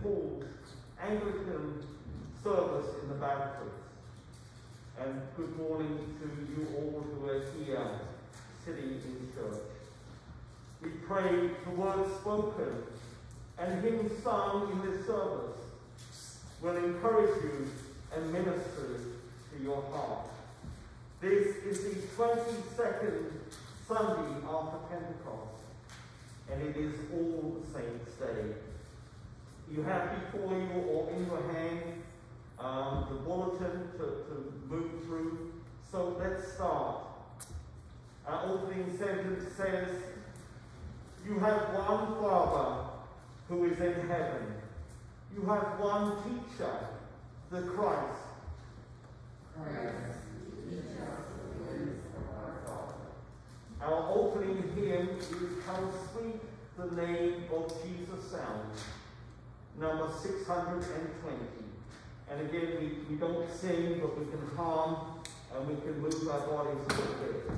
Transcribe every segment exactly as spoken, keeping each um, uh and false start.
Paul's Anglican service in the Baptist. And good morning to you all who are here sitting in church. We pray the words spoken and hymns sung in this service will encourage you and minister to your heart. This is the twenty-second Sunday after Pentecost, and it is All Saints' Day. You have before you or in your hand um, the bulletin to, to move through. So let's start. Our opening sentence says, "You have one Father who is in heaven. You have one teacher, the Christ." Christ, teach us the ways of our Father. Our opening hymn is "How Sweet the Name of Jesus Sounds," number six hundred twenty. And again, we, we don't sing, but we can hum and we can move our bodies a little bit.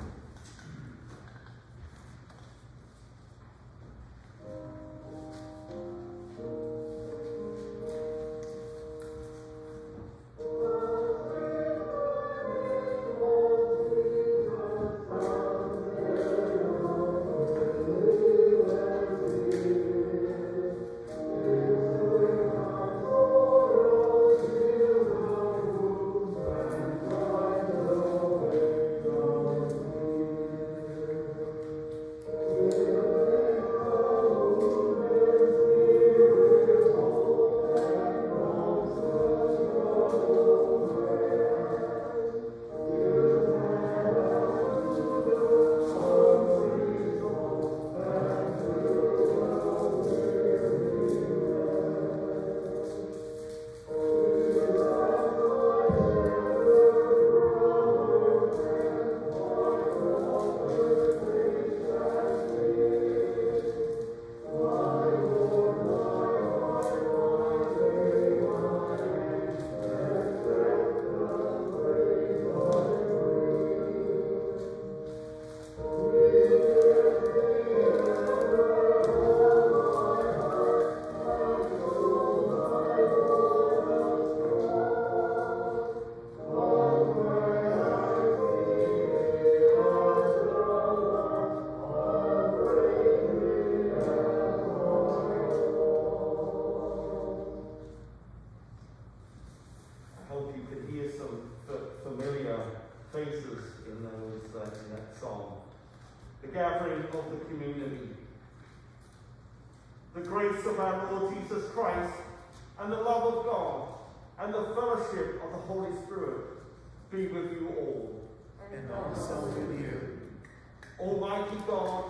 Of our Lord Jesus Christ, and the love of God, and the fellowship of the Holy Spirit be with you all. And also with you. Almighty God,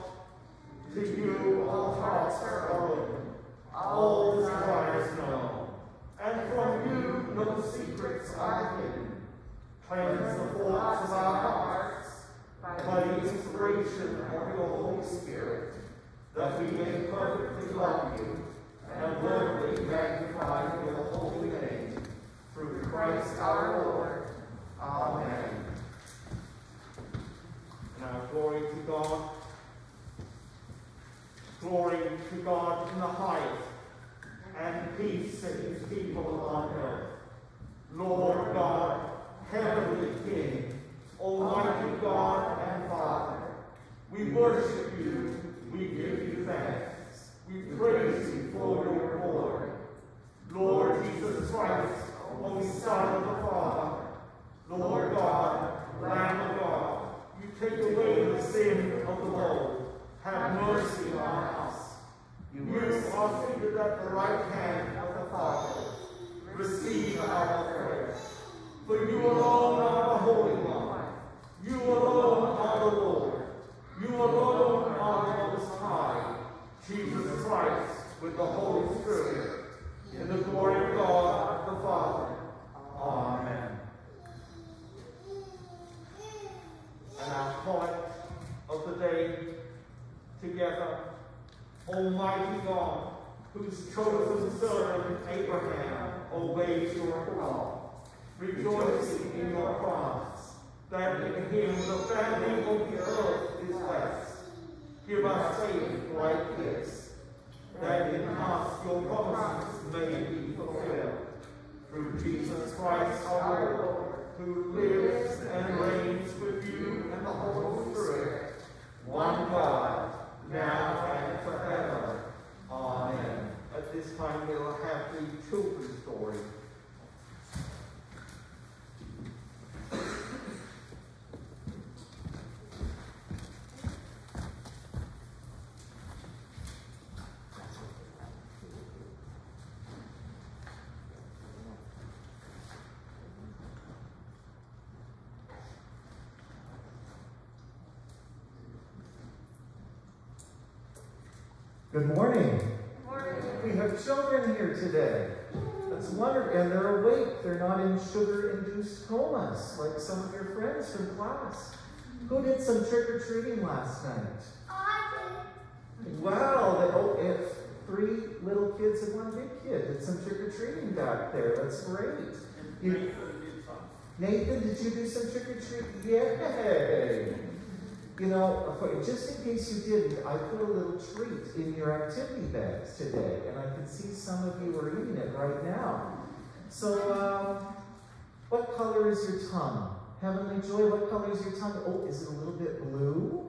to you all hearts are open, all desires known, and from you no secrets are hidden. Cleanse the thoughts of our hearts by the inspiration of your Holy Spirit, that we may perfectly love you and worthily magnify your holy name, through Christ our Lord. Amen. Now glory to God. Glory to God in the highest, and peace to his people on earth. Lord God, heavenly King, almighty God and Father, we worship you, we give you thanks. We praise you for your glory. Lord Jesus Christ, only Son of the Father, Lord God, Lamb of God, you take away the sin of the world. Have mercy on us. You are seated at the right hand of the Father. Receive our prayer. For you alone are the Holy One. You alone are the Lord. You alone are the Most High, Jesus Christ, with the Holy Spirit, in the glory of God the Father. Amen. And our poet of the day, together, Almighty God, whose chosen servant Abraham obeys your call, rejoicing in your promise, that in him the family of the earth is blessed. Give us faith like this, that in us your promises may Christ our Lord, who lives and reigns with you and the Holy Spirit, one God, now and forever. Amen. At this time, we'll have the children's story. Good morning. Good morning. We have children here today. That's wonderful. And they're awake. They're not in sugar-induced comas like some of your friends from class. Who did some trick-or-treating last night? I did. Wow. They, oh, if three little kids and one big kid did some trick-or-treating back there. That's great. You, Nathan, did you do some trick-or-treating? Yay! You know, just in case you didn't, I put a little treat in your activity bags today, and I can see some of you are eating it right now. So, um, what color is your tongue? Heavenly Joy, what color is your tongue? Oh, is it a little bit blue?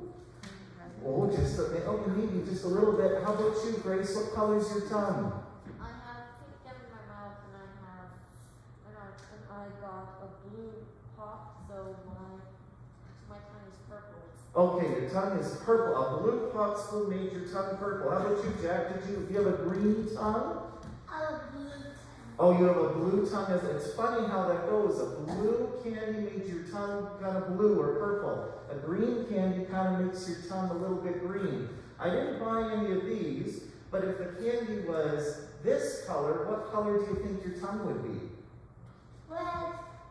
Oh, just a, oh, maybe just a little bit. How about you, Grace? What color is your tongue? I have pink gum in my mouth, and I have, and I, and I got a blue pop, so my my tongue is purple. Okay, your tongue is purple. A blue pot spoon made your tongue purple. How about you, Jack? Did you, do you have a green tongue? I have a blue tongue. Oh, you have a blue tongue. It's funny how that goes. A blue candy made your tongue kind of blue or purple. A green candy kind of makes your tongue a little bit green. I didn't buy any of these, but if the candy was this color, what color do you think your tongue would be? Red.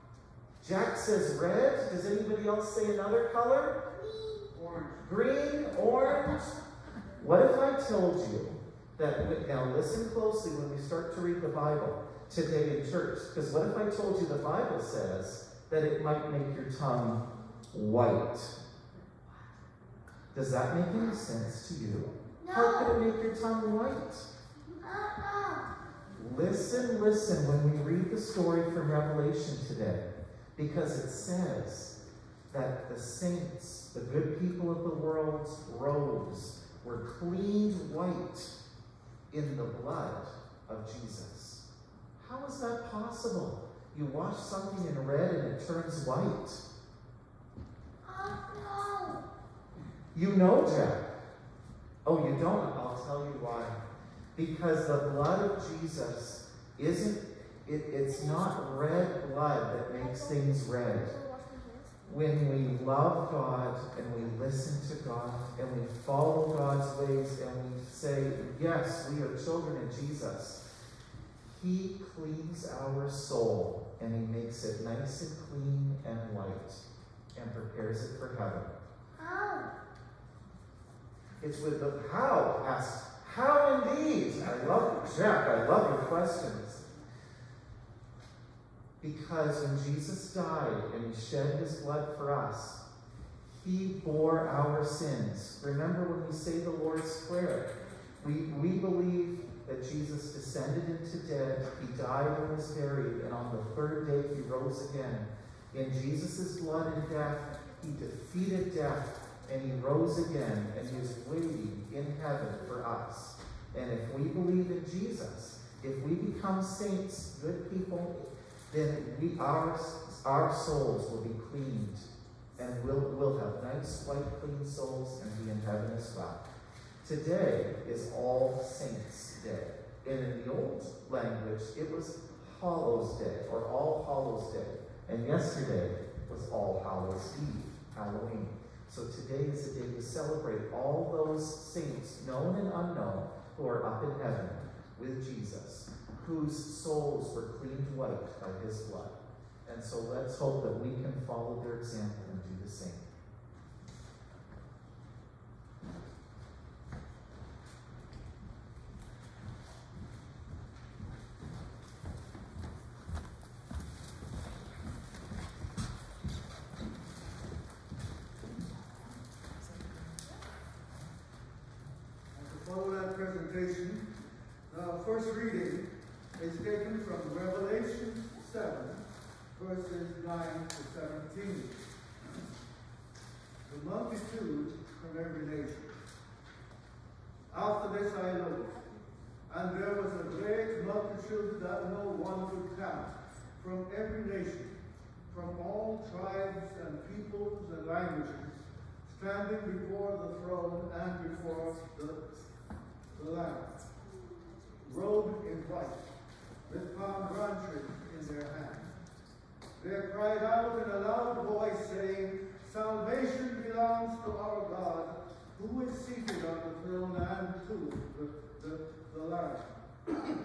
Jack says red. Does anybody else say another color? Orange. Green, orange. What if I told you that, now listen closely when we start to read the Bible today in church, because what if I told you the Bible says that it might make your tongue white? Does that make any sense to you? No. How could it make your tongue white? Uh-uh. Listen, listen when we read the story from Revelation today, because it says that the saints, the good people of the world's robes, were cleaned white in the blood of Jesus. How is that possible? You wash something in red and it turns white. Oh, no. You know, Jack. Oh, you don't? I'll tell you why. Because the blood of Jesus isn't, it, it's not red blood that makes things red. When we love God and we listen to God and we follow God's ways and we say, yes, we are children of Jesus, He cleans our soul and He makes it nice and clean and white and prepares it for heaven. How? It's with the how. Ask, how indeed? I love, Jack, I love your questions. Because when Jesus died and He shed His blood for us, He bore our sins. Remember when we say the Lord's Prayer, we, we believe that Jesus descended into death, He died and was buried, and on the third day He rose again. In Jesus' blood and death, He defeated death, and He rose again, and He is waiting in heaven for us. And if we believe in Jesus, if we become saints, good people, then we, our, our souls will be cleaned, and we'll, we'll have nice, white, clean souls and be in heaven as well. Today is All Saints' Day. And in the old language, it was Hallows Day, or All Hallows Day. And yesterday was All Hallows Eve, Halloween. So today is a day to celebrate all those saints, known and unknown, who are up in heaven with Jesus, whose souls were cleaned white by His blood. And so let's hope that we can follow their example and do the same. To follow that presentation, the first reading is taken from Revelation seven, verses nine to seventeen. The multitude from every nation. After this I looked, and there was a great multitude that no one could count, from every nation, from all tribes and peoples and languages, standing before the throne and before the, the Lamb, robed in white, with palm branches in their hands. They cried out in a loud voice, saying, Salvation belongs to our God, who is seated on the throne and to the, the, the Lamb.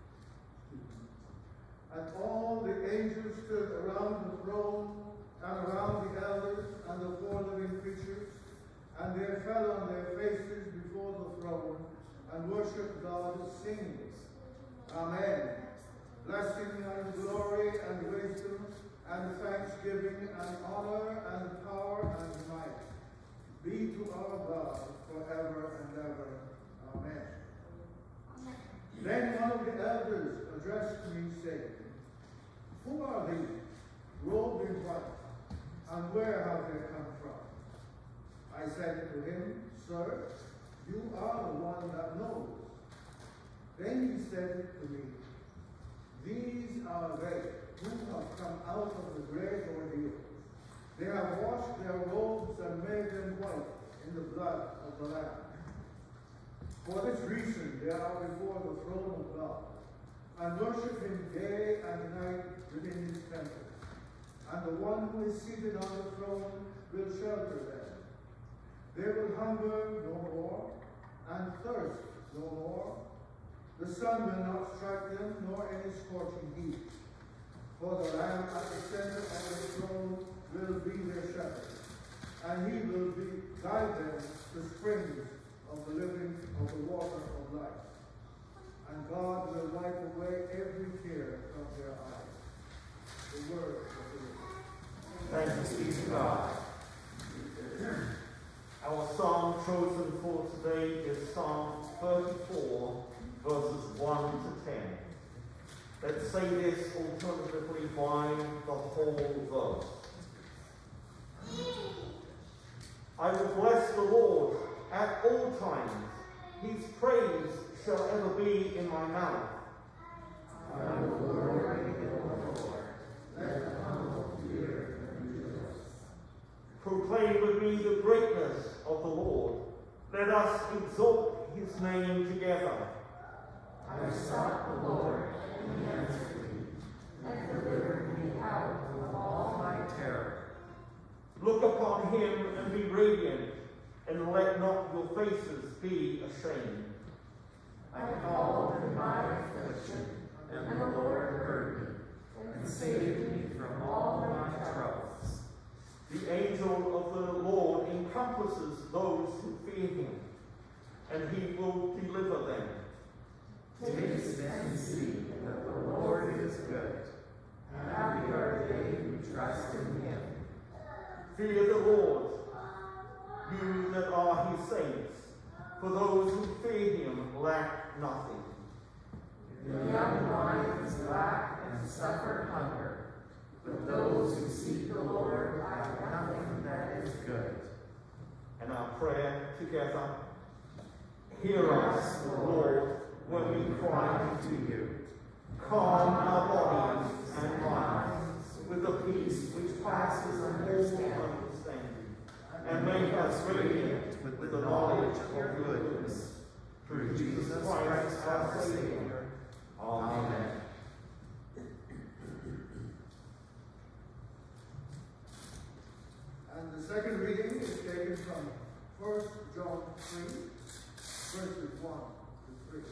And all the angels stood around the throne and around the elders and the four living creatures, and they fell on their faces before the throne and worshipped God, singing, Amen. Blessing and glory and wisdom and thanksgiving and honor and power and might be to our God forever and ever. Amen. Amen. Then one of the elders addressed me, saying, Who are these, robed in white, and where have they come from? I said to him, Sir, you are the one that knows. Then he said to me, These are they who have come out of the great ordeal. They have washed their robes and made them white in the blood of the Lamb. For this reason they are before the throne of God, and worship him day and night within his temple. And the one who is seated on the throne will shelter them. They will hunger no more, and thirst no more. The sun will not strike them, nor any scorching heat. For the Lamb at the center of the throne will be their shepherd, and he will be, guide them to springs of the living of the water of life. And God will wipe away every tear from their eyes. The word of the Lord. Thanks be to God. Our psalm chosen for today is Psalm thirty-four, verses one to ten. Let's say this alternatively by the whole verse. I will bless the Lord at all times. His praise shall ever be in my mouth. I will glory in the Lord. Let the humble hear and rejoice. Proclaim with me the greatness of the Lord. Let us exalt his name together. I sought the Lord, and he answered me, and delivered me out of all my terror. Look upon him and be radiant, and let not your faces be ashamed. I called in my affliction, and the Lord heard me, and saved me from all my troubles. The angel of the Lord encompasses those who fear him, and he will deliver them. Taste and see that the Lord is good. Happy are they who trust in him. Fear the Lord, you that are his saints, for those who fear him lack nothing. The young lions lack and suffer hunger, but those who seek the Lord have nothing that is good. And our prayer together. Hear us, Lord, when we cry to you. Calm our bodies and minds with the peace which passes all understanding, and make us radiant with the knowledge of your goodness. Through Jesus Christ our Savior. Amen. And the second reading is taken from First John three, verses one to three.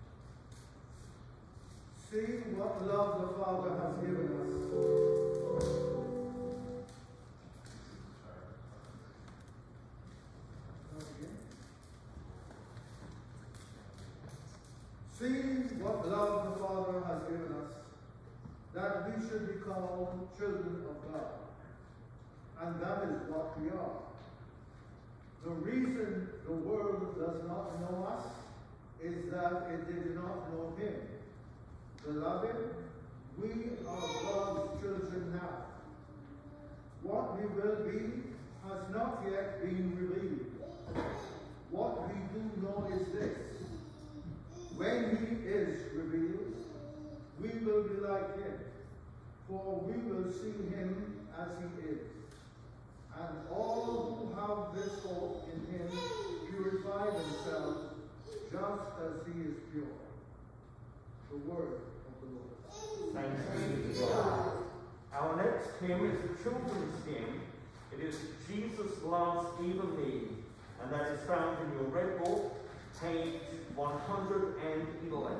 See what love the Father has given us. See what love the Father has given us, that we should be called children of God. And that is what we are. The reason the world does not know us is that it did not know him. Beloved, We are God's children now. What we will be has not yet been revealed. What we do know is this: when he is revealed, we will be like him, for we will see him as he is. And all who have this hope in him purify themselves just as he is pure. The word of the Lord. Thanks be to God. Our next hymn is a children's hymn. It is Jesus Loves Even Me, and that is found in your red book, page one hundred eleven.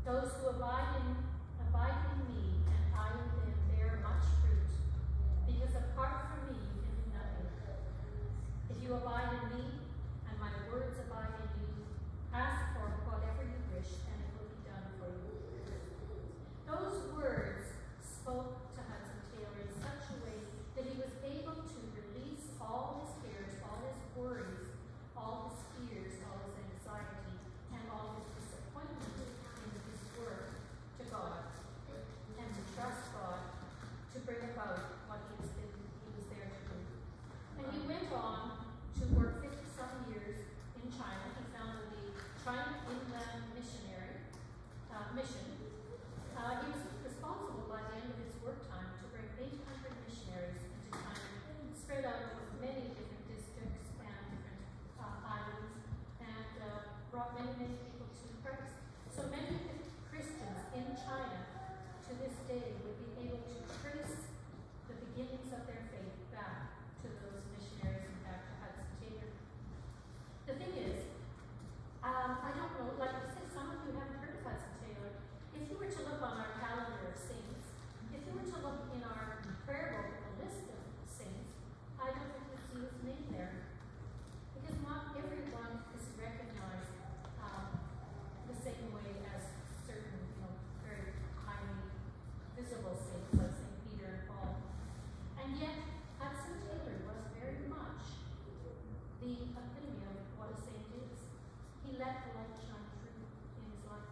Those who abide in, abide in me and I in them bear much fruit, because apart from me you can do nothing. If you abide in me and my words abide in you, ask for whatever you wish and it will be done for you. Those words spoke to Hudson Taylor in such a way that he was able to release all his cares, all his worries, all his fears, all his anxiety, and all his disappointment in his work to God, and to trust God to bring about what he was, been, he was there to do. And he went on to work fifty-some years in China. He founded the China Inland Missionary uh, Mission. Uh, he was responsible by the end of his work time to bring eight hundred missionaries into China, spread out over many different districts and different uh, islands, and uh, brought many, many people to Christ. So many Christians in China to this day would be able to trace the beginnings of their faith back to those missionaries and back to Hudson Taylor. The thing is, um, I don't know, like I said, some of you haven't heard of Hudson Taylor. If you were to look on our calendar of saints, if you were to look in our prayer book at the list of saints, I don't think you'd see his name there. Because not everyone is recognized um, the same way as certain, you know, very highly visible saints like Saint Peter and Paul. And yet, Hudson Taylor was very much the epitome of what a saint is. He let the light shine through in his life.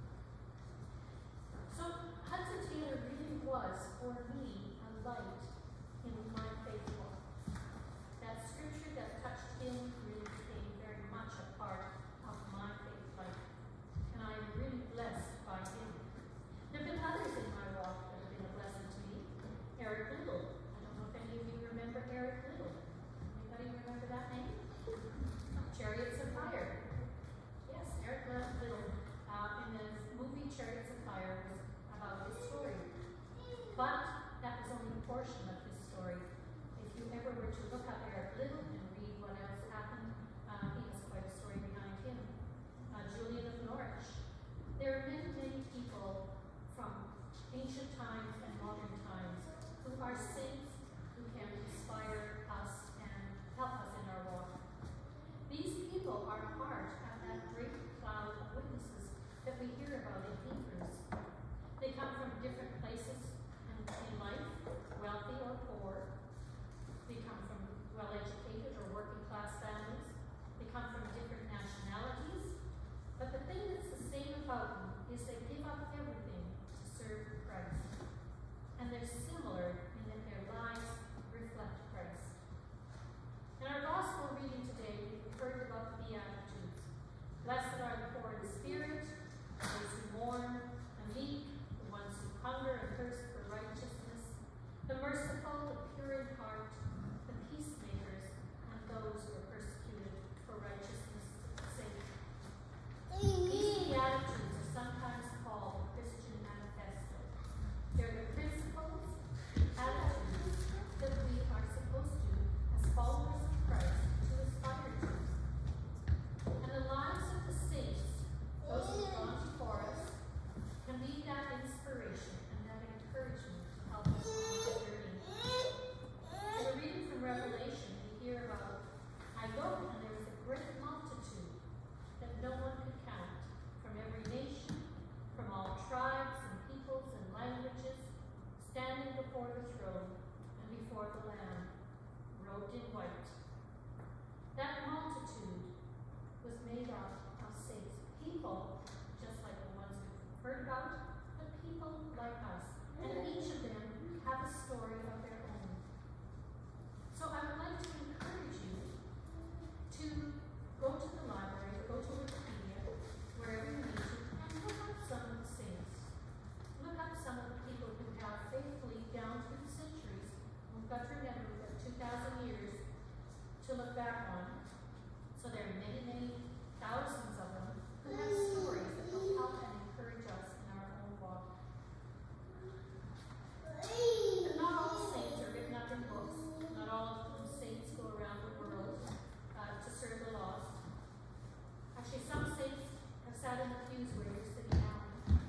So Hudson Taylor really was, for me, a light in my faith walk. That scripture that touched him really became very much a part of my faith life. And I am really blessed by him. There have been others in my walk that have been a blessing to me. Eric Little. I don't know if any of you remember Eric Little. Anybody remember that name? Chariots of Fire. Yes, Eric Little. Uh, in the movie Chariots of Fire was about his story. But that was only a portion of his story. If you ever were to look up Eric Little and read what else happened, uh, he has quite a story behind him. Uh, Julian of Norwich. There are many, many people from ancient times and modern times who are saints who can inspire us and help us in our walk. These people are part of that great cloud of witnesses that we hear about in Hebrews. They come from different places in, in life, wealthy or poor. They come from well-educated or working-class families. They come from different nationalities. But the thing that's the same about them is they give up everything to serve Christ. And they're similar in that their lives reflect Christ. In our gospel reading today, we've heard about the Beatitudes. Blessed are the poor in spirit, those who mourn, the meek, the ones who hunger and thirst for righteousness, the merciful, the pure in heart, the peacemakers, and those who are persecuted for righteousness' sake. These Beatitudes are sometimes called the Christian Manifesto. They're the principles, attitudes that we are supposed to, as followers of Christ, to aspire to. And the lives of the saints, those who have gone before us, can be that inspiration and that encouragement to help us on the journey. In the reading from Revelation, we hear about, I looked and there was a great multitude that no one could count, from every nation, from all tribes and peoples and languages, standing before the throne and before the Lamb, robed in white. That multitude was made up of saints, people just like the ones we've heard about, but people like us. And each of them have a story of their own. So I would like to encourage you to go to the library, go to Wikipedia, wherever you need to, and look up some of the saints. Look up some of the people who have faithfully down through the centuries. We've got to remember we've got two thousand years to look back on. So there are many, many thousands of them who have stories that will help and encourage us in our own walk. But not all saints are written up in books. Not all of saints go around the world uh, to serve the lost. Actually, some saints have sat in the pews where you're sitting now.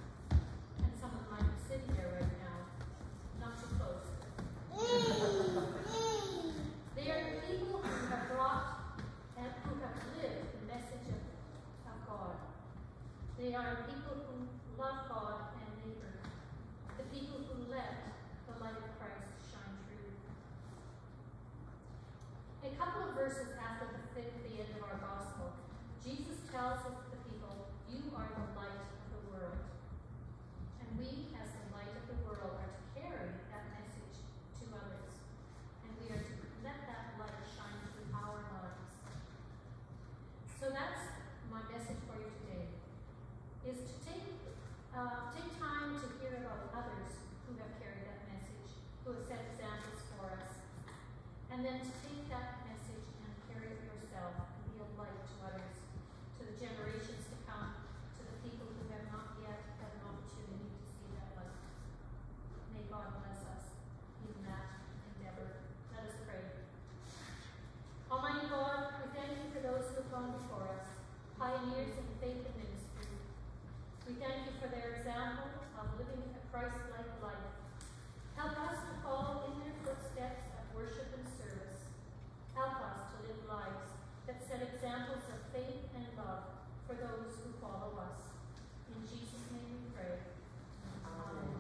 are people who love God and neighbor, the people who let the light of Christ shine through. A couple of verses after the, the end of our gospel, Jesus tells us the people, "You are the light of the world." And we, as the light of the world, are to carry that message to others. And we are to let that light shine through our lives. So that's my message for you today, is to take, uh, take time to hear about others who have carried that message, who have set examples for us. And then to take that message and carry it yourself and be a light to others, to the generations to come, to the people who have not yet had an opportunity to see that light. May God bless us in that endeavor. Let us pray. Almighty God, we thank you for those who have gone before us, pioneers in faith and ministry. We thank you for their example of living a Christ-like life. Help us to follow in their footsteps of worship and service. Help us to live lives that set examples of faith and love for those who follow us. In Jesus' name we pray. Amen.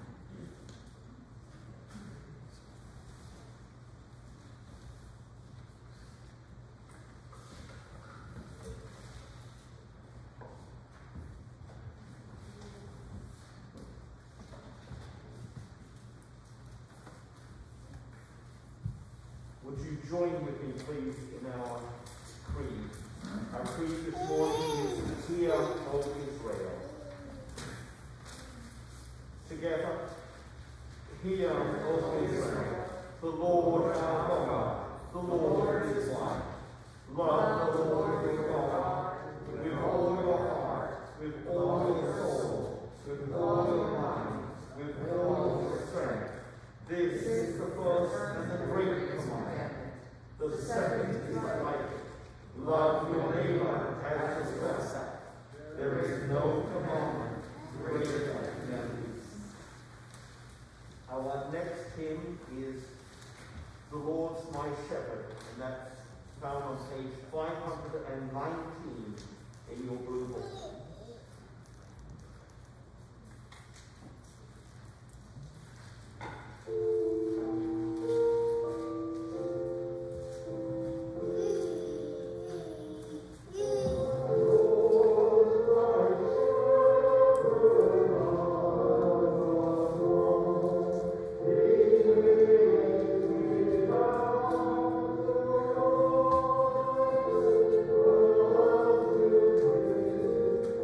Would you join with me, please, in our creed? Our creed this morning is, "Hear, O Israel." Together, "Hear, O Israel, the Lord our God, the Lord is one. Love the Lord your God with all your heart, with all your soul, with all your mind, with all your strength. This is the first and the great commandment. The second is like it. Love your neighbor as yourself. There is no commandment greater than these." Our next hymn is "The Lord's My Shepherd," and that's found on page five hundred nineteen in your blue book. Thank you.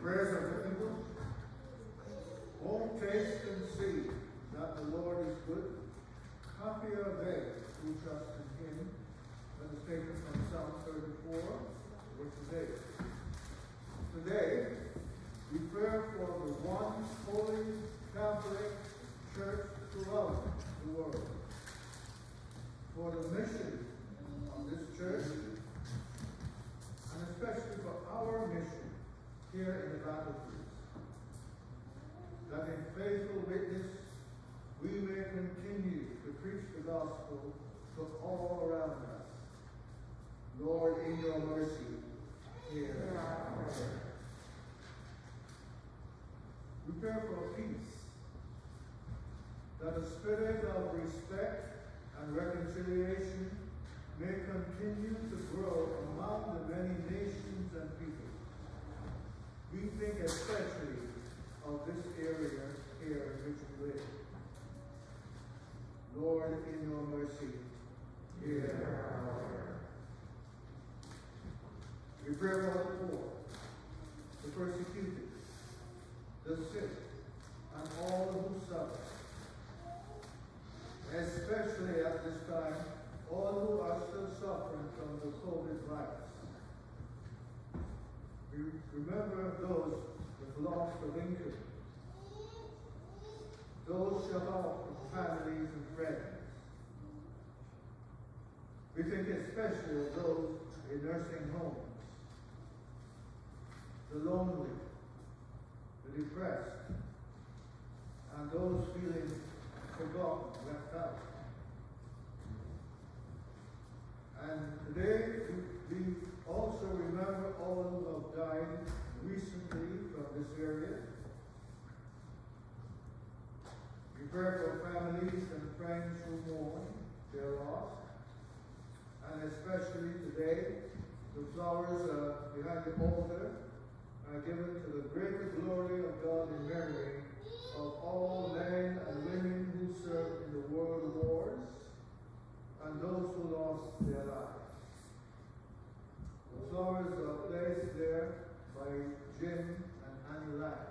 prayers are difficult. Oh, taste and see that the Lord is good. Happy are they who trust in him. That is taken from Psalm thirty-four, verse eight. Today, we pray for the one holy Catholic Church throughout the world. For the mission of this church, and especially for our mission here in the battlefields, that in faithful witness we may continue to preach the gospel to all around us. Lord, in your mercy, hear our prayer. We pray for peace, that a spirit of respect and reconciliation may continue to grow among the many nations and people. We think especially of this area here in which we live. Lord, in your mercy, hear our prayer. We pray for the poor, the persecuted, the sick, and all who suffer. Especially at this time, all who are still suffering from the COVID virus. We remember those with loss of income, those shut off from families and friends. We think especially of those in nursing homes, the lonely, the depressed, and those feeling forgotten, left out. And today we also remember all who have died recently from this area. We pray for families and friends who mourn their loss. And especially today, the flowers uh, behind the altar are given to the greater glory of God in memory of all men and women who served in the world wars and those who lost their lives. The flowers are placed there by Jim and Annie Lack.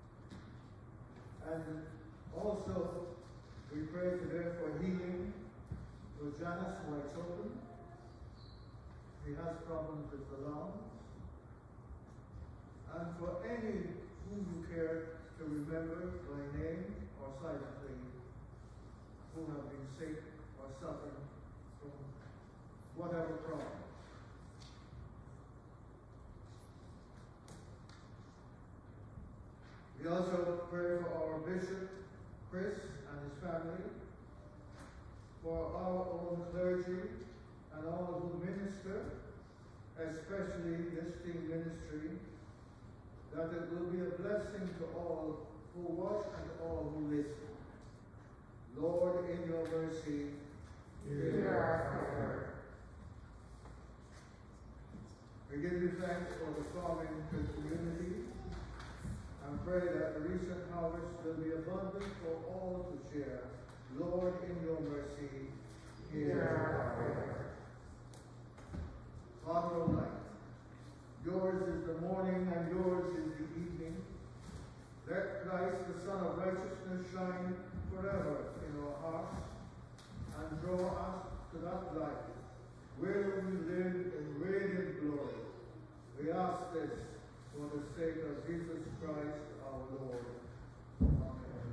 And also, we pray today for healing for Janice Whiteopen. He has problems with the lungs. And for any whom you care to remember by name or silently, who have been sick or suffering from whatever problem. We also pray for our Bishop, Chris, and his family, for our own clergy, and all who minister, especially this team ministry, that it will be a blessing to all who watch and all who listen. Lord, in your mercy, hear our prayer. We give you thanks for the farming community and pray that the recent harvest will be abundant for all to share. Lord, in your mercy, hear our prayer. Father of light, yours is the morning and yours is the evening. Let Christ, the Son of righteousness, shine forever in our hearts and draw us to that light where we live in radiant glory. We ask this for the sake of Jesus Christ our Lord. Amen.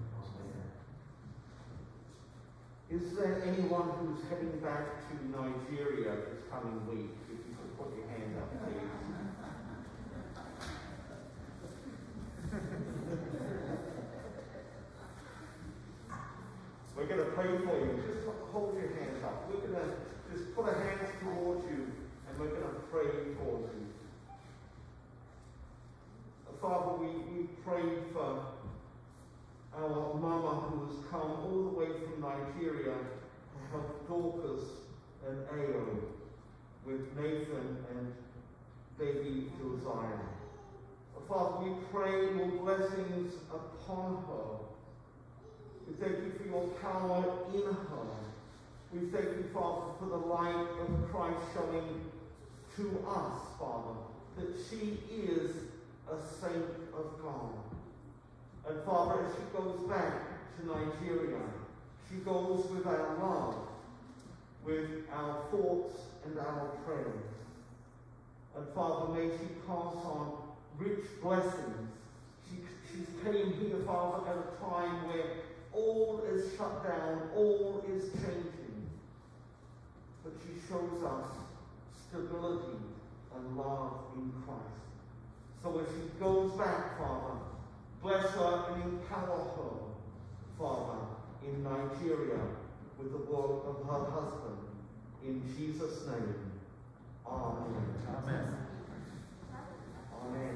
Is there anyone who's heading back to Nigeria this coming week? If you could put your hand up, please. We're going to pray for you. Just hold your hands up. We're going to just put our hands towards you and we're going to pray for you. Father, we, we pray for our mama who has come all the way from Nigeria to help Dorcas and Ao with Nathan and baby Josiah. Father, we pray your blessings upon her. We thank you for your power in her. We thank you, Father, for the light of Christ showing to us, Father, that she is a saint of God. And Father, as she goes back to Nigeria, she goes with our love, with our thoughts and our prayers. And Father, may she pass on rich blessings. She, she came here, Father, at a time where all is shut down, all is changing. But she shows us stability and love in Christ. So as she goes back, Father, bless her and empower her, Father, in Nigeria with the work of her husband. In Jesus' name, amen. Amen. Amen.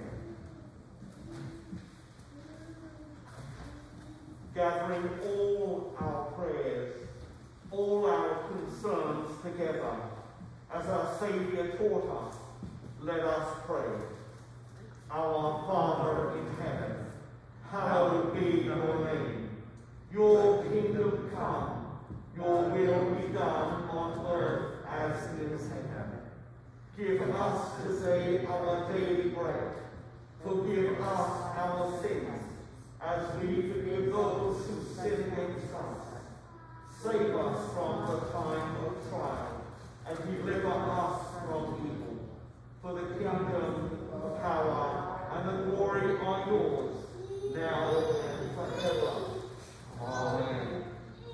Gathering all our prayers, all our concerns together, as our Saviour taught us, let us pray. Our Father in heaven, hallowed be your name. Your kingdom come, your will be done on earth as it is in heaven. Give us today our daily bread. Forgive us our sins, as we forgive those who sin against us. Save us from the time of trial, and deliver us from evil. For the kingdom, the power, and the glory are yours, now and forever. Amen.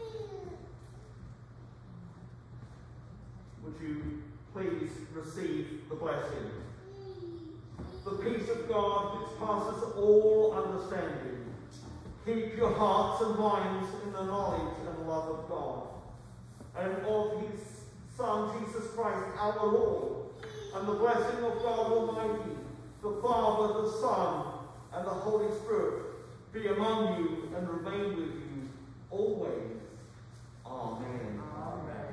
Would you please receive the blessing? The peace of God which passes all understanding, keep your hearts and minds in the knowledge and love of God, and of his Son, Jesus Christ, our Lord, and the blessing of God Almighty, the Father, the Son, and the Holy Spirit, be among you and remain with you always. Amen. Amen.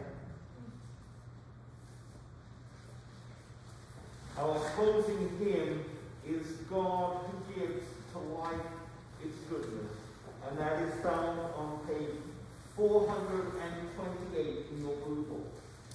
Our closing hymn is God Who Gives to Life Its Goodness, and that is found on page four hundred twenty-eight in your blue book.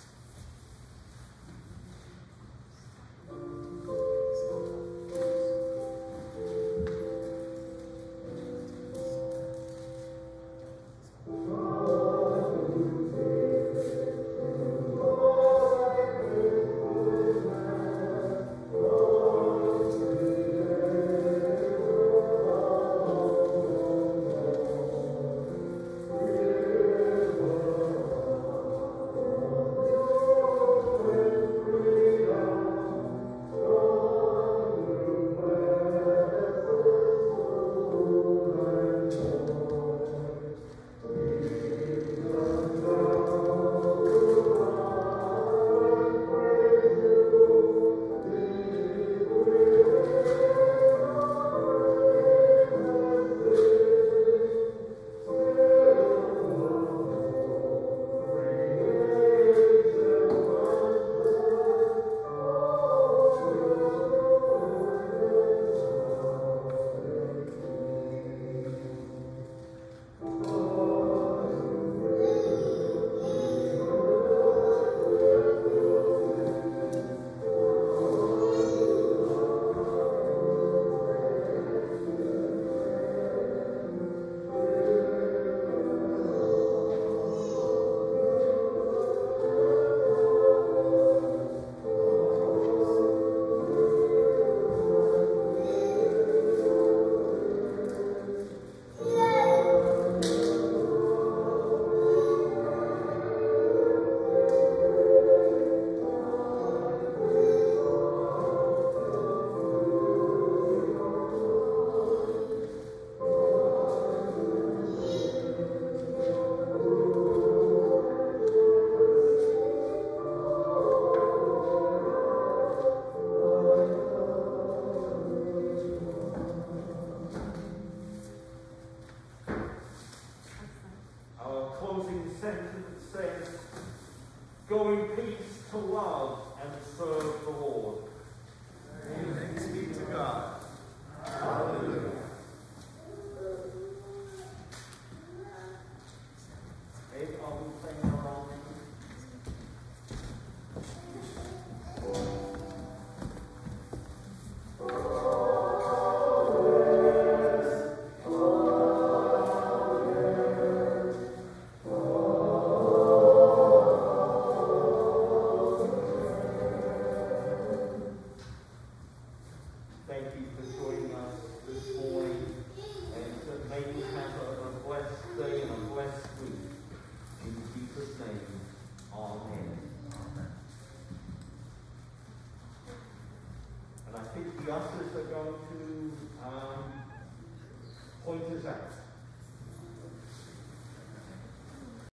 Go in peace to love and serve the Lord. Thanks be to God. Hallelujah. Maybe I'll be playing around. Oh point us out.